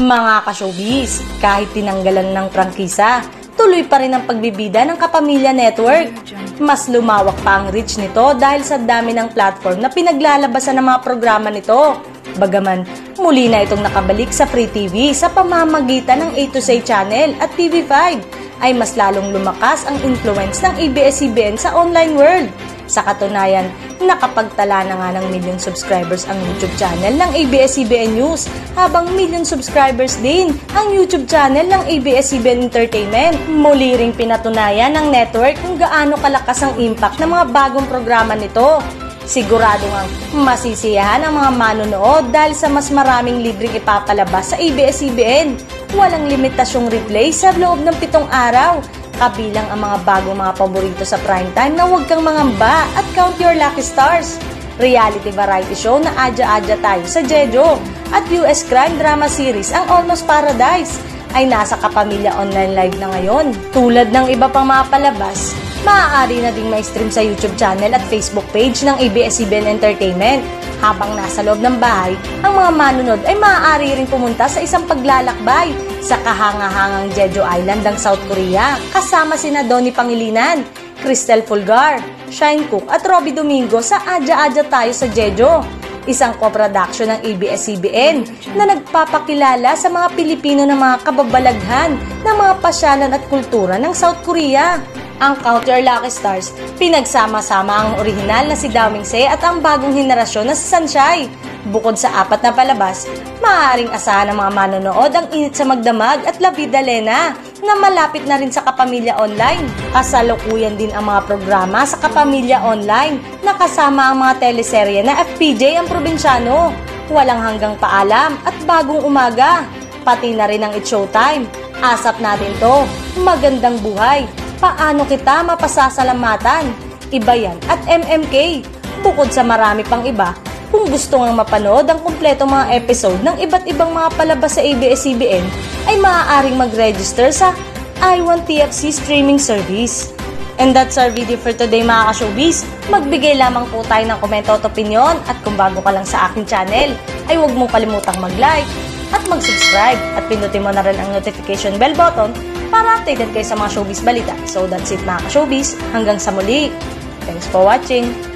Mga ka-showbiz, kahit tinanggalan ng prangkisa, tuloy pa rin ang pagbibida ng Kapamilya Network. Mas lumawak pa ang reach nito dahil sa dami ng platform na pinaglalabasan ng mga programa nito. Bagaman, muli na itong nakabalik sa Free TV sa pamamagitan ng A to Z Channel at TV5, ay mas lalong lumakas ang influence ng ABS-CBN sa online world. Sa katunayan, nakapagtala na nga ng million subscribers ang YouTube channel ng ABS-CBN News, habang million subscribers din ang YouTube channel ng ABS-CBN Entertainment. Muli ring pinatunayan ng network kung gaano kalakas ang impact ng mga bagong programa nito. Sigurado ngang masisiyahan ang mga manonood dahil sa mas maraming libreng ipapalabas sa ABS-CBN. Walang limitasyong replay sa loob ng 7 araw. Kabilang ang mga bagong mga paborito sa primetime na Huwag Kang Mangamba at Count Your Lucky Stars, reality variety show na Adya-Adya Tayo sa Jejo, at US crime drama series ang Almost Paradise ay nasa Kapamilya Online Live na ngayon. Tulad ng iba pang mga palabas, maaari na ding ma-stream sa YouTube channel at Facebook page ng ABS-CBN Entertainment. Habang nasa loob ng bahay, ang mga manunod ay maaari ring pumunta sa isang paglalakbay sa kahangahangang Jeju Island ng South Korea, kasama sina Donnie Pangilinan, Cristel Fulgar, Shine Cook at Robby Domingo sa Adya-Adya Tayo sa Jeju, isang co-production ng ABS-CBN na nagpapakilala sa mga Pilipino ng mga kababalaghan ng mga pasyalan at kultura ng South Korea. Ang Count Your Lucky Stars, pinagsama-sama ang orihinal na si Dao Mingse at ang bagong henerasyon na si Sunshine. Bukod sa 4 na palabas, maaaring asahan ng mga manonood ang Init sa Magdamag at La Vida Lena na malapit na rin sa Kapamilya Online. Kasalukuyan din ang mga programa sa Kapamilya Online na kasama ang mga teleserye na FPJ ang Probinsyano, Walang Hanggang Paalam at Bagong Umaga, pati na rin ang It's Showtime, Asap Natin To, Magandang Buhay, Paano Kita Mapasasalamatan, Iba Yan at MMK. Bukod sa marami pang iba, kung gusto ngang mapanood ang kumpletong mga episode ng iba't ibang mga palabas sa ABS-CBN, ay maaaring mag-register sa i1TFC streaming service. And that's our video for today mga ka-showbiz. Magbigay lamang po tayo ng komento at opinion, at kung bago ka lang sa aking channel, ay huwag mong kalimutang mag-like at mag-subscribe at pindutin mo na rin ang notification bell button para updated kayo sa mga showbiz balita. So that's it mga ka-showbiz. Hanggang sa muli. Thanks for watching.